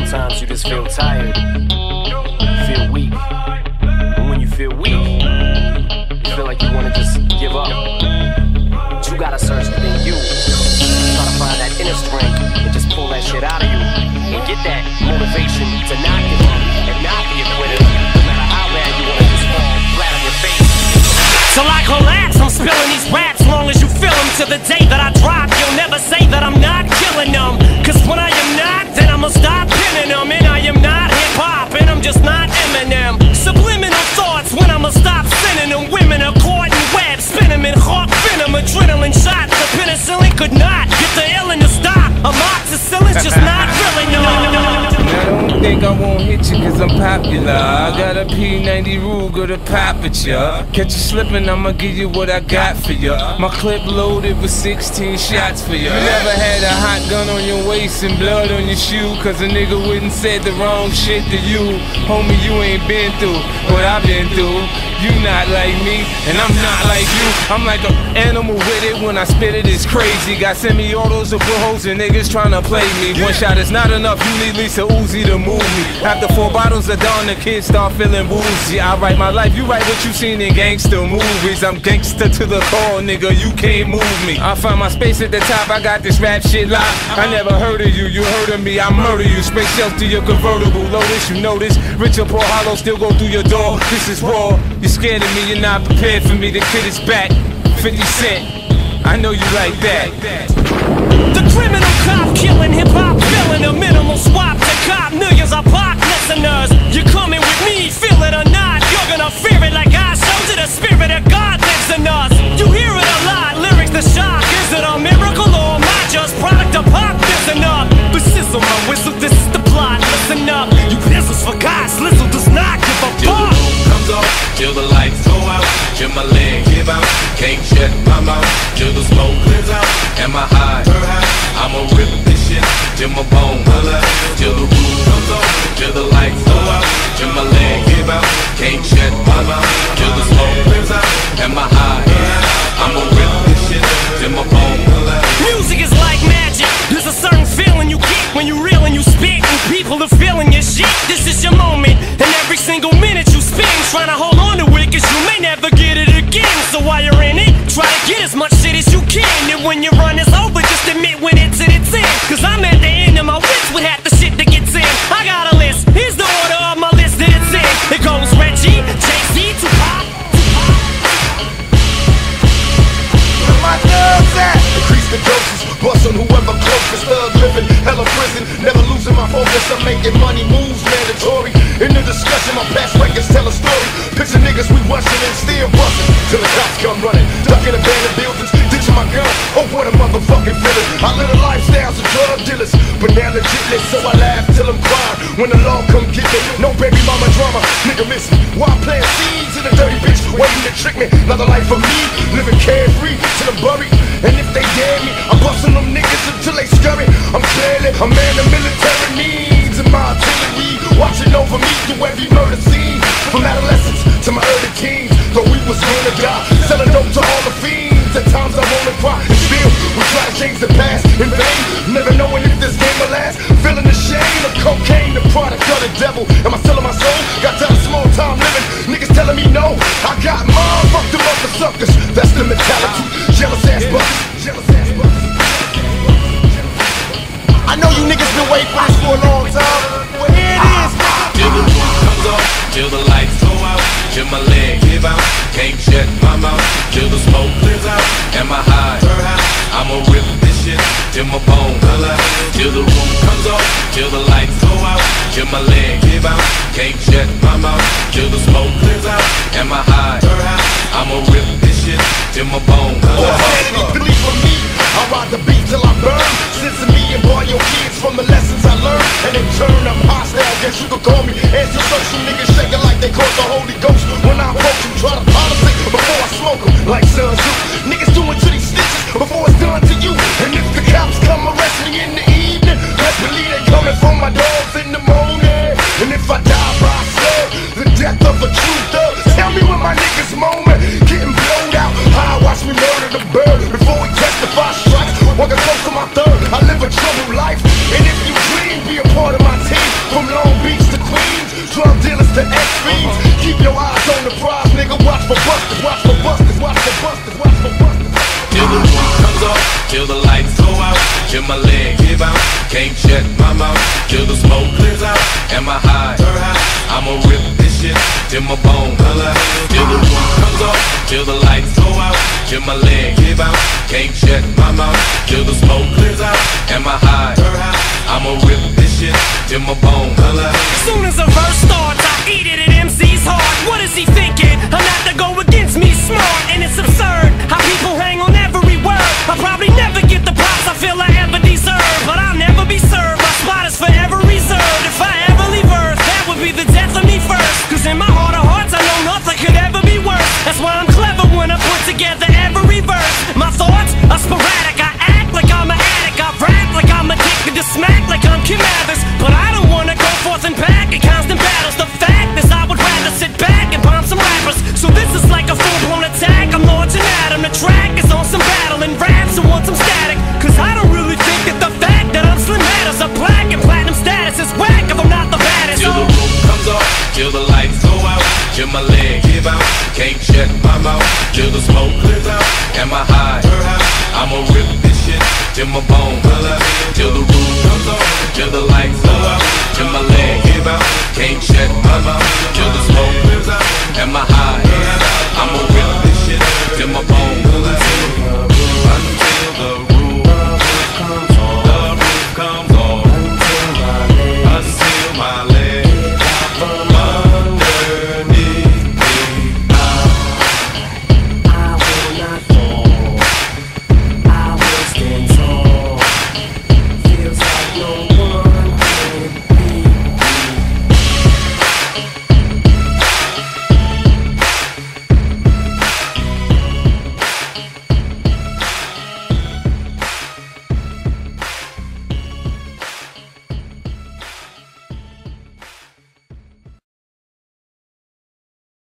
Sometimes you just feel tired, feel weak. And when you feel weak, you feel like you wanna just give up. But you gotta search within you. Try to find that inner strength and just pull that shit out of you. And get that motivation to not give up and not be a quitter. No matter how bad you wanna just fall flat on your face. Till I collapse, I'm spilling these raps long as you feel them. To the day that I drop, you'll never say that I'm not killing them. Cause when I am not, then I'ma stop pinning them. And I am not hip-hop, and I'm just not Eminem. Subliminal thoughts when I'ma stop sending them. Women are caught in webs, spin them in hawk venom. Adrenaline shots, the penicillin could not get the illin to stop. Amoxicillin's just not really no. Don't think I won't hit you cause I'm popular. I got a P90 Ruger to pop at ya. Catch you slipping, I'ma give you what I got for ya. My clip loaded with 16 shots for ya. You never had a hot gun on your waist and blood on your shoe cause a nigga wouldn't said the wrong shit to you. Homie, you ain't been through what I've been through. You not like me, and I'm not like you. I'm like an animal with it, when I spit it, it's crazy. Got semi-autos or put holes and niggas tryna play me. One shot is not enough, you need Lisa Uzi to move me. After 4 bottles of Dawn, the kids start feeling woozy. I write my life, you write what you seen in gangster movies. I'm gangster to the core, nigga, you can't move me. I find my space at the top, I got this rap shit locked. I never heard of you, you heard of me, I murder you. Space shells to your convertible, Lotus, you know this. Richard Paul Hollow still go through your door, this is raw. You're scared of me, you're not prepared for me, the kid is back. 50 Cent, I know you like that. The criminal cop killing hip-hop, filling a minimal swap to cop millions of pop listeners. You're coming with me, feel it or not, you're gonna fear it like I showed you. The spirit of God lives in us. You hear it a lot, lyrics the shock. Is it a miracle or am I just product of pop? Listen up, but sizzle my whistle, this is the plot. Listen up, you pizzles for God, Slizzle does not give a fuck. Comes off, till the lights go out, till my leg give out, can't shut my mouth, till the smoke clears out, and my high, I'ma rip this shit, till my bone holler, till the roof comes off, till the lights go out, till my leg give out, can't shut my mouth, till the smoke clears out, and my high, I'ma rip this shit, till my bone holler. Music is like magic, there's a certain feeling you get when you reel and you spit, and people are feeling your shit. This is your moment, and every single minute you spend trying to hold on to it, cause you may never get it again. So while you're in it, try to get as much shit as you can, and when your run is over, just admit when it's in its end. Cause I'm at the end of my wits with half the shit that gets in. I got a list, here's the order of my list that it's in. It goes Reggie, Jay-Z, Tupac. Where my thugs at? Increase the doses, bust on whoever closest. Thug living, hella prison, never losing my focus. I'm making money moves mandatory. In the discussion, my past records tell a story. Picture niggas we rushing and still busting till the cops come running, ducking abandoned buildings, ditching my gun. Oh, what a motherfucking feeling. I live a lifestyle of drug dealers, but now legitly, so I laugh till I'm crying when the law come get me. No baby mama drama, nigga miss me. Why plant seeds in a dirty bitch waiting to trick me? Another life for me, living carefree till I'm buried. And if they dare me, I'm busting them niggas until they scurry. I'm clearly a man the military needs, and my artillery watching over me through every murder scene. From adolescence to my early teens, though we was gonna die, selling dope to all the fiends. At times I wanna cry, and still we try to change the past in vain, never knowing if this game will last. Feeling the shame of cocaine, the product of the devil. Am I selling my soul? Got time, small time living. Niggas telling me no. I got mine, fuck them other suckers. That's the mentality. Jealous ass buckets. Jealous ass buckets. I know you niggas been waiting for this for a long time. Well, here it is. Till the roof comes off, till the lights go out, till my leg give out, can't shut my mouth, till the smoke clears out, and my high, I'ma rip this shit, till my bone holler, till the roof comes off, till the lights go out, till my leg give out, can't shut my mouth, till the smoke clears out, and my high, I'ma rip this shit, till my bone holler. Believe for me, I ride the beat till I burn. Listen to me and boy your kids from the lessons I learned, and in turn I'm hostile. Guess you could call me antisocial. Niggas shaking like they caught the Holy Ghost. When I approach them, try to politic before I smoke them, like Sun Tzu. Niggas doing to these stitches before it's done to you. And if the cops come arrest me in the evening, best believe they coming for my dogs in the morning. And if I die by slug, the death of a true thug. Tell me when my niggas moaning, getting blown out. How I watch me murder the bird before we testify strikes. Walking close to my third, I live a troubled life. And if you dream, be a part of my team. from Long Beach to Queens, drug dealers to extremes. Keep your eyes on the prize, nigga. Watch for busters, watch for busters, watch for busters, watch for busters. Till the roof comes off, till the lights go out, till my leg give out, can't shut my mouth, till the smoke clears out, and my high, I'ma rip this shit till my bone color. Till the roof comes off, till the lights go out, till my leg give out, can't shut my mouth, till the smoke clears out, and my high, I'ma rip this shit till my bone color. Soon as a verse starts, I eat it at MC's heart. What is he thinking? I'm not to go against me, smart, and it's absurd how people hang on every word. I'll probably never get the props I feel I ever deserve, but I'll never be served. My spot is forever reserved. If I ever leave Earth, that would be the death of me first. Cause in my heart of hearts, I know nothing could ever be worse. That's why I'm clever when I put together every verse. My thoughts are sporadic. I act like I'm an addict. I rap like I'm addicted to smack, like I'm Kim Mathers. But I don't wanna go forth and back in constant battles. The fact is I would rather sit back and bomb some rappers. So this is like a full-blown attack. I'm launching at 'em. The track is on some battle and raps who want some static. Cause I don't really think that the fact that I'm Slim matters. A black and platinum status is whack if I'm not the baddest. Till the roof comes off, till the lights go out, till my leg give out, can't shut my mouth, till the smoke clears out, and my high, I'ma rip this shit till my bone color. Till the roof comes off, till the lights go out, till my leg give out, can't shut my mouth, till the smoke clears out, and my high, I'ma rip this shit till my bone color.